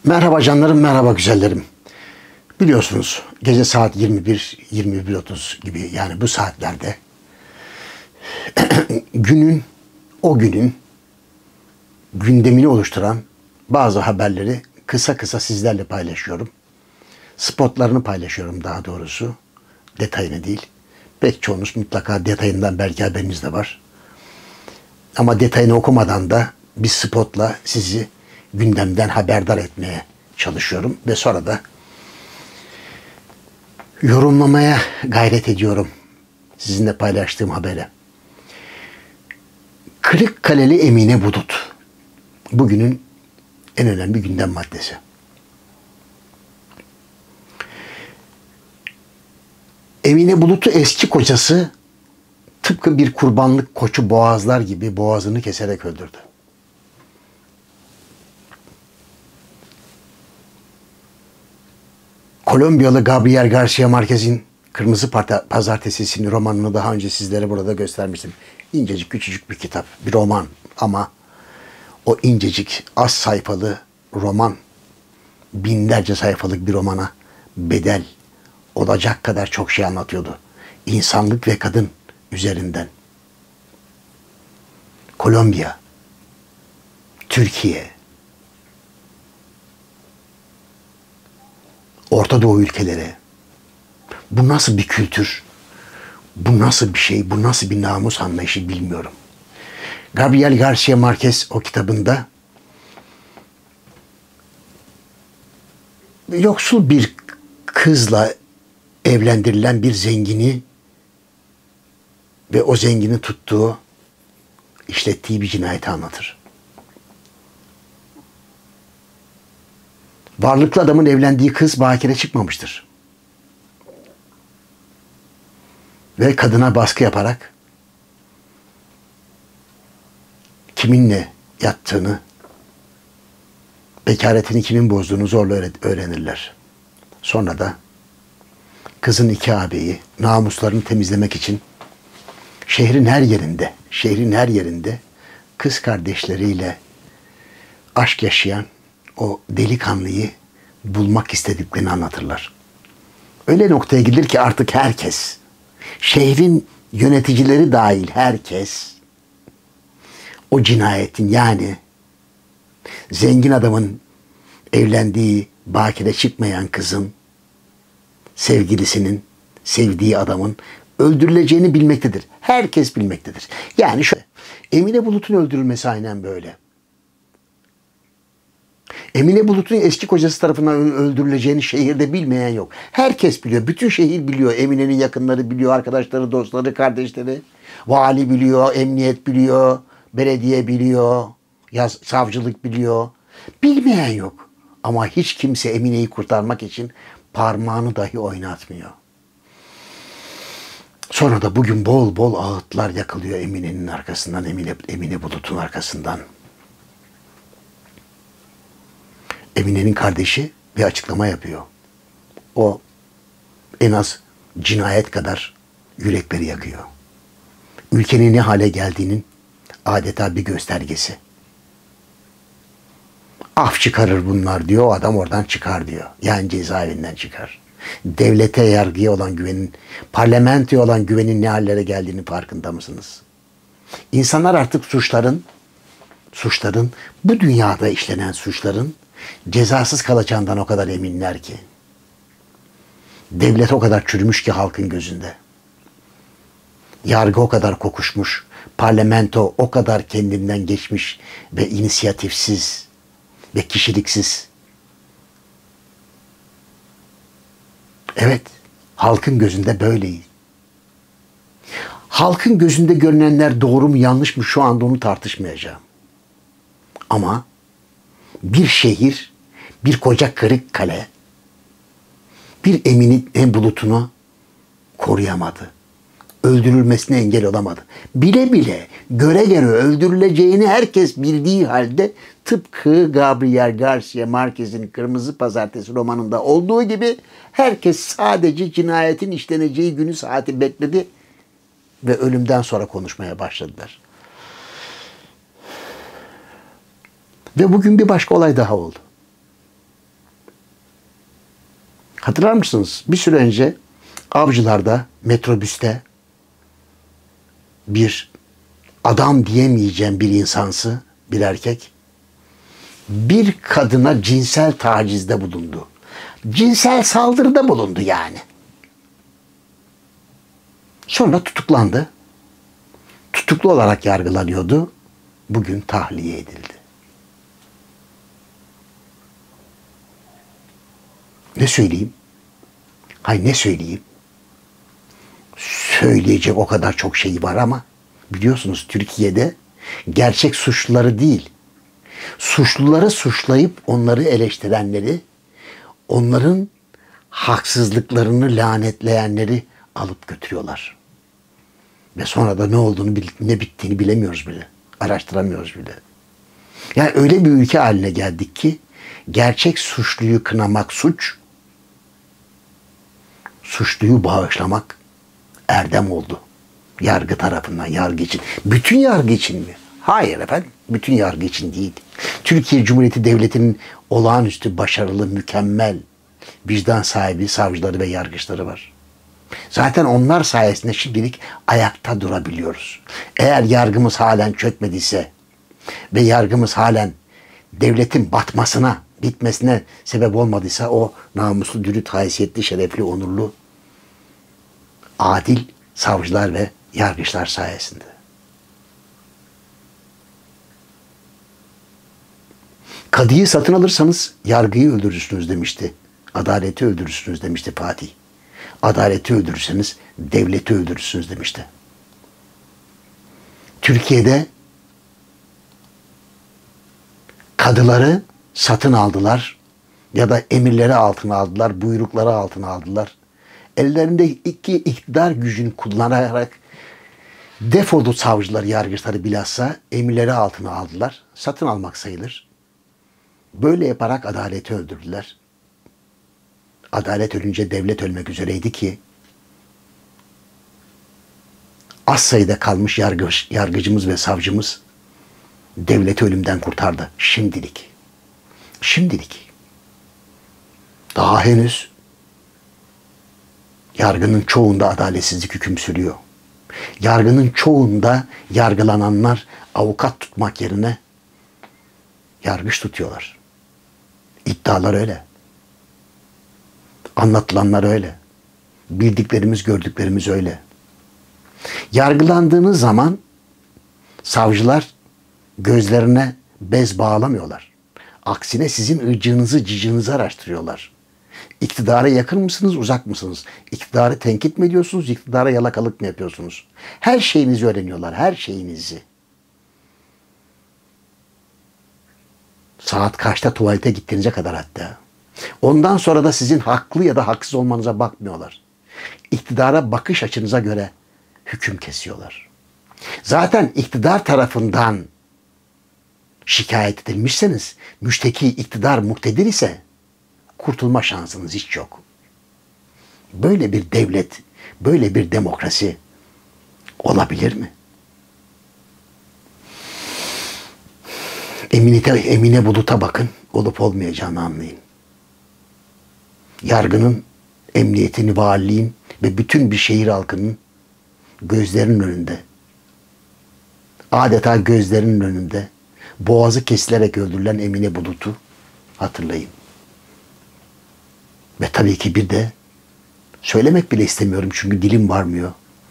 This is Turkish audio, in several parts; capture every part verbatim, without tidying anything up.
Merhaba canlarım, merhaba güzellerim. Biliyorsunuz gece saat yirmi bir yirmi bir otuz gibi, yani bu saatlerde günün o günün gündemini oluşturan bazı haberleri kısa kısa sizlerle paylaşıyorum. Spotlarını paylaşıyorum daha doğrusu. Detayını değil. Pek çoğunuz mutlaka detayından belki haberiniz de var. Ama detayını okumadan da bir spotla sizi gündemden haberdar etmeye çalışıyorum. Ve sonra da yorumlamaya gayret ediyorum sizinle paylaştığım habere. Kırıkkaleli Emine Bulut. Bugünün en önemli gündem maddesi. Emine Bulut'u eski kocası tıpkı bir kurbanlık koçu boğazlar gibi boğazını keserek öldürdü. Kolombiyalı Gabriel Garcia Marquez'in Kırmızı Pazartesi isimli romanını daha önce sizlere burada göstermiştim. İncecik küçücük bir kitap, bir roman ama o incecik az sayfalı roman binlerce sayfalık bir romana bedel olacak kadar çok şey anlatıyordu. İnsanlık ve kadın üzerinden. Kolombiya, Türkiye, Orta Doğu ülkeleri. Bu nasıl bir kültür? Bu nasıl bir şey? Bu nasıl bir namus anlayışı bilmiyorum. Gabriel Garcia Marquez o kitabında yoksul bir kızla evlendirilen bir zengini ve o zengini tuttuğu, işlettiği bir cinayeti anlatır. Varlıklı adamın evlendiği kız bakire çıkmamıştır. Ve kadına baskı yaparak kiminle yattığını, bekaretini kimin bozduğunu zorla öğrenirler. Sonra da kızın iki ağabeyi namuslarını temizlemek için şehrin her yerinde, şehrin her yerinde kız kardeşleriyle aşk yaşayan o delikanlıyı bulmak istediklerini anlatırlar. Öyle noktaya gelir ki artık herkes, şehrin yöneticileri dahil herkes o cinayetin, yani zengin adamın evlendiği, bakire çıkmayan kızın sevgilisinin, sevdiği adamın öldürüleceğini bilmektedir. Herkes bilmektedir. Yani şöyle, Emine Bulut'un öldürülmesi aynen böyle. Emine Bulut'un eski kocası tarafından öldürüleceğini şehirde bilmeyen yok. Herkes biliyor. Bütün şehir biliyor. Emine'nin yakınları biliyor. Arkadaşları, dostları, kardeşleri. Vali biliyor. Emniyet biliyor. Belediye biliyor. Yaz, savcılık biliyor. Bilmeyen yok. Ama hiç kimse Emine'yi kurtarmak için parmağını dahi oynatmıyor. Sonra da bugün bol bol ağıtlar yakılıyor Emine'nin arkasından. Emine, Emine Bulut'un arkasından. Emine'nin kardeşi bir açıklama yapıyor. O en az cinayet kadar yürekleri yakıyor. Ülkenin ne hale geldiğinin adeta bir göstergesi. Af çıkarır bunlar diyor, o adam oradan çıkar diyor. Yani cezaevinden çıkar. Devlete, yargıya olan güvenin, parlamentoya olan güvenin ne hallere geldiğini farkında mısınız? İnsanlar artık suçların, suçların, bu dünyada işlenen suçların cezasız kalacağından o kadar eminler ki. Devlet o kadar çürümüş ki halkın gözünde. Yargı o kadar kokuşmuş, parlamento o kadar kendinden geçmiş ve inisiyatifsiz ve kişiliksiz. Evet, halkın gözünde böyleyiz. Halkın gözünde görünenler doğru mu yanlış mı şu anda onu tartışmayacağım. Ama bir şehir, bir koca Kırıkkale, bir Emine Bulut'unu koruyamadı. Öldürülmesine engel olamadı. Bile bile, göre göre öldürüleceğini herkes bildiği halde tıpkı Gabriel Garcia Marquez'in Kırmızı Pazartesi romanında olduğu gibi herkes sadece cinayetin işleneceği günü saati bekledi ve ölümden sonra konuşmaya başladılar. Ve bugün bir başka olay daha oldu. Hatırlar mısınız? Bir süre önce Avcılar'da metrobüste bir adam diyemeyeceğim bir insansı, bir erkek bir kadına cinsel tacizde bulundu. Cinsel saldırıda bulundu yani. Sonra tutuklandı. Tutuklu olarak yargılanıyordu. Bugün tahliye edildi. Ne söyleyeyim? Hay ne söyleyeyim? Söyleyecek o kadar çok şey var ama biliyorsunuz Türkiye'de gerçek suçluları değil, suçluları suçlayıp onları eleştirenleri, onların haksızlıklarını lanetleyenleri alıp götürüyorlar. Ve sonra da ne olduğunu, ne bittiğini bilemiyoruz bile. Araştıramıyoruz bile. Yani öyle bir ülke haline geldik ki gerçek suçluyu kınamak suç, suçluyu bağışlamak erdem oldu. Yargı tarafından, yargı için. Bütün yargı için mi? Hayır efendim. Bütün yargı için değil. Türkiye Cumhuriyeti Devleti'nin olağanüstü başarılı, mükemmel vicdan sahibi savcıları ve yargıçları var. Zaten onlar sayesinde şimdilik ayakta durabiliyoruz. Eğer yargımız halen çökmediyse ve yargımız halen devletin batmasına, bitmesine sebep olmadıysa o namuslu, dürüst, haysiyetli, şerefli, onurlu, adil savcılar ve yargıçlar sayesinde. Kadıyı satın alırsanız yargıyı öldürürsünüz demişti. Adaleti öldürürsünüz demişti Fatih. Adaleti öldürürseniz devleti öldürürsünüz demişti. Türkiye'de kadıları satın aldılar ya da emirleri altına aldılar, buyrukları altına aldılar. Ellerinde iki iktidar gücünü kullanarak defolu savcılar, yargıçları bilhassa emirleri altına aldılar. Satın almak sayılır. Böyle yaparak adaleti öldürdüler. Adalet ölünce devlet ölmek üzereydi ki az sayıda kalmış yargı, yargıcımız ve savcımız devleti ölümden kurtardı. Şimdilik. Şimdilik. Daha henüz yargının çoğunda adaletsizlik hüküm sürüyor. Yargının çoğunda yargılananlar avukat tutmak yerine yargıç tutuyorlar. İddialar öyle. Anlatılanlar öyle. Bildiklerimiz, gördüklerimiz öyle. Yargılandığınız zaman savcılar gözlerine bez bağlamıyorlar. Aksine sizin ıcığınızı, cicinizi araştırıyorlar. İktidara yakın mısınız, uzak mısınız? İktidarı tenkit mi ediyorsunuz, iktidara yalakalık mı yapıyorsunuz? Her şeyinizi öğreniyorlar, her şeyinizi. Saat kaçta tuvalete gittiğinize kadar hatta. Ondan sonra da sizin haklı ya da haksız olmanıza bakmıyorlar. İktidara bakış açınıza göre hüküm kesiyorlar. Zaten iktidar tarafından şikayet edilmişseniz, müşteki iktidar muktedir ise kurtulma şansınız hiç yok. Böyle bir devlet, böyle bir demokrasi olabilir mi? Emine, Emine Bulut'a bakın, olup olmayacağını anlayın. Yargının, emniyetini, valiliğin ve bütün bir şehir halkının gözlerinin önünde, adeta gözlerinin önünde boğazı kesilerek öldürülen Emine Bulut'u hatırlayın. Ve tabii ki bir de söylemek bile istemiyorum çünkü dilim varmıyor.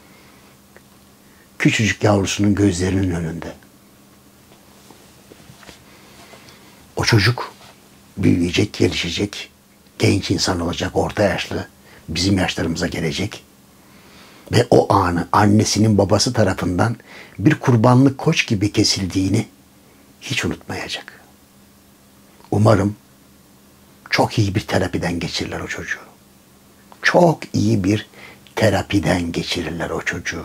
Küçücük yavrusunun gözlerinin önünde. O çocuk büyüyecek, gelişecek, genç insan olacak, orta yaşlı, bizim yaşlarımıza gelecek. Ve o anı annesinin babası tarafından bir kurbanlık koç gibi kesildiğini hiç unutmayacak. Umarım çok iyi bir terapiden geçirirler o çocuğu. Çok iyi bir terapiden geçirirler o çocuğu.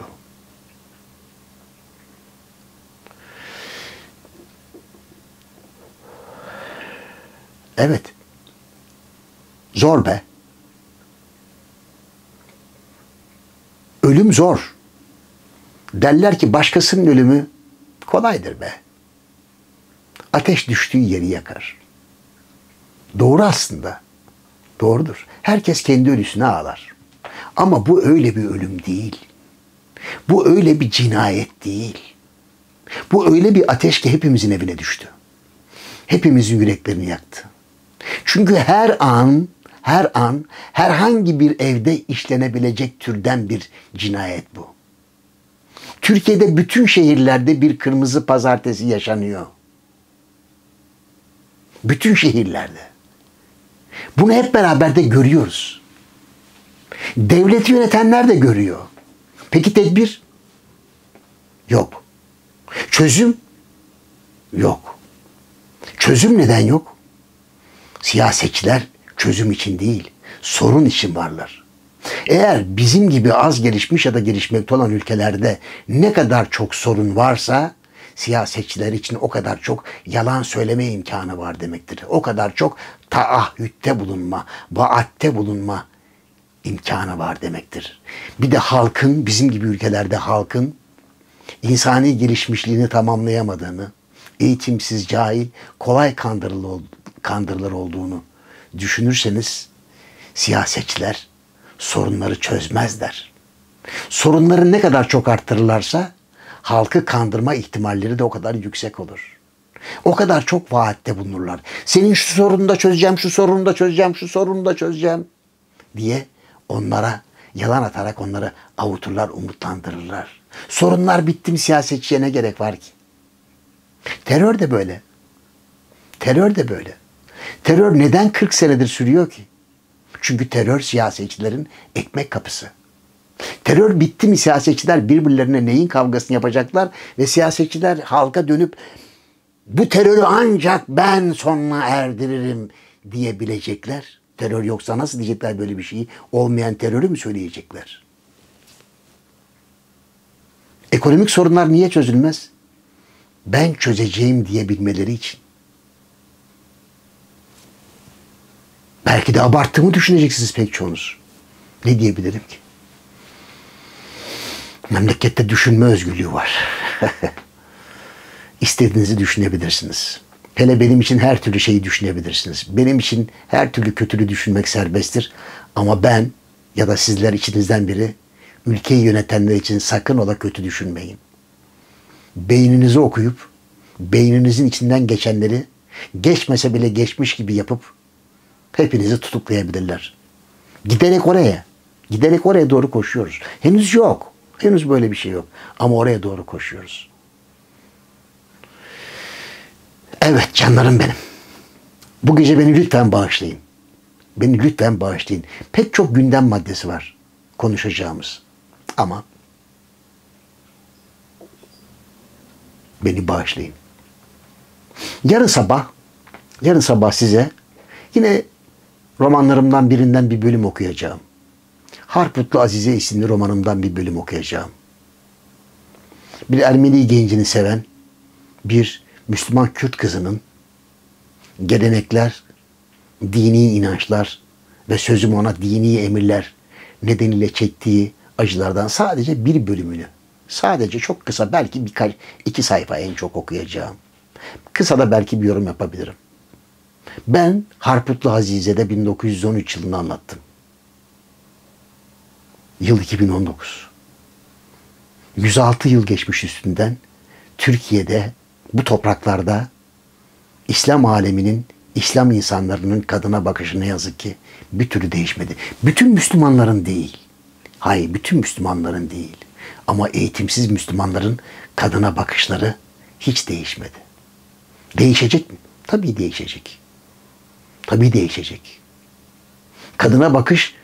Evet. Zor be. Ölüm zor. Derler ki başkasının ölümü kolaydır be. Ateş düştüğü yeri yakar. Doğru aslında. Doğru. Doğrudur. Herkes kendi ölüsüne ağlar. Ama bu öyle bir ölüm değil. Bu öyle bir cinayet değil. Bu öyle bir ateş ki hepimizin evine düştü. Hepimizin yüreklerini yaktı. Çünkü her an, her an herhangi bir evde işlenebilecek türden bir cinayet bu. Türkiye'de bütün şehirlerde bir kırmızı pazartesi yaşanıyor. Bütün şehirlerde. Bunu hep beraber de görüyoruz. Devleti yönetenler de görüyor. Peki tedbir? Yok. Çözüm? Yok. Çözüm neden yok? Siyasetçiler çözüm için değil, sorun için varlar. Eğer bizim gibi az gelişmiş ya da gelişmekte olan ülkelerde ne kadar çok sorun varsa, siyasetçiler için o kadar çok yalan söyleme imkanı var demektir. O kadar çok taahhütte bulunma, vaatte bulunma imkanı var demektir. Bir de halkın, bizim gibi ülkelerde halkın insani gelişmişliğini tamamlayamadığını, eğitimsiz, cahil, kolay kandırılır olduğunu düşünürseniz siyasetçiler sorunları çözmezler. Sorunları ne kadar çok arttırırlarsa halkı kandırma ihtimalleri de o kadar yüksek olur. O kadar çok vaatte bulunurlar. Senin şu sorunu da çözeceğim, şu sorunu da çözeceğim, şu sorunu da çözeceğim diye onlara yalan atarak onları avuturlar, umutlandırırlar. Sorunlar bitti mi siyasetçiye ne gerek var ki? Terör de böyle. Terör de böyle. Terör neden kırk senedir sürüyor ki? Çünkü terör siyasetçilerin ekmek kapısı. Terör bitti mi siyasetçiler birbirlerine neyin kavgasını yapacaklar ve siyasetçiler halka dönüp bu terörü ancak ben sonuna erdiririm diyebilecekler. Terör yoksa nasıl diyecekler böyle bir şeyi? Olmayan terörü mü söyleyecekler? Ekonomik sorunlar niye çözülmez? Ben çözeceğim diyebilmeleri için. Belki de abarttığımı düşüneceksiniz pek çoğunuz. Ne diyebilirim ki? Memlekette düşünme özgürlüğü var. İstediğinizi düşünebilirsiniz. Hele benim için her türlü şeyi düşünebilirsiniz. Benim için her türlü kötülüğü düşünmek serbesttir. Ama ben ya da sizler içinizden biri ülkeyi yönetenler için sakın ola kötü düşünmeyin. Beyninizi okuyup beyninizin içinden geçenleri geçmese bile geçmiş gibi yapıp hepinizi tutuklayabilirler. Giderek oraya, giderek oraya doğru koşuyoruz. Henüz yok. Henüz böyle bir şey yok. Ama oraya doğru koşuyoruz. Evet canlarım benim. Bu gece beni lütfen bağışlayın. Beni lütfen bağışlayın. Pek çok gündem maddesi var konuşacağımız. Ama beni bağışlayın. Yarın sabah, yarın sabah size yine romanlarımdan birinden bir bölüm okuyacağım. Harputlu Azize isimli romanımdan bir bölüm okuyacağım. Bir Ermeni gencini seven bir Müslüman Kürt kızının gelenekler, dini inançlar ve sözüm ona dini emirler nedeniyle çektiği acılardan sadece bir bölümünü, sadece çok kısa, belki birkaç, iki sayfa en çok okuyacağım. Kısa da belki bir yorum yapabilirim. Ben Harputlu Azize'de bin dokuz yüz on üç yılını anlattım. Yıl iki bin on dokuz. yüz altı yıl geçmiş üstünden Türkiye'de, bu topraklarda İslam aleminin, İslam insanlarının kadına bakışı ne yazık ki bir türlü değişmedi. Bütün Müslümanların değil. Hayır, bütün Müslümanların değil. Ama eğitimsiz Müslümanların kadına bakışları hiç değişmedi. Değişecek mi? Tabii değişecek. Tabii değişecek. Kadına bakış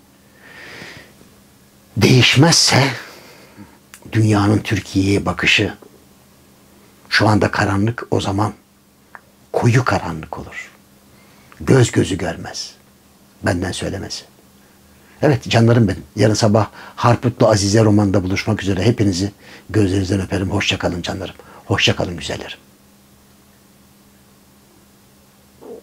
değişmezse dünyanın Türkiye'ye bakışı şu anda karanlık, o zaman koyu karanlık olur. Göz gözü görmez. Benden söylemesi. Evet canlarım benim. Yarın sabah Harputlu Azize romanında buluşmak üzere. Hepinizi gözlerinizden öperim. Hoşça kalın canlarım. Hoşça kalın güzellerim.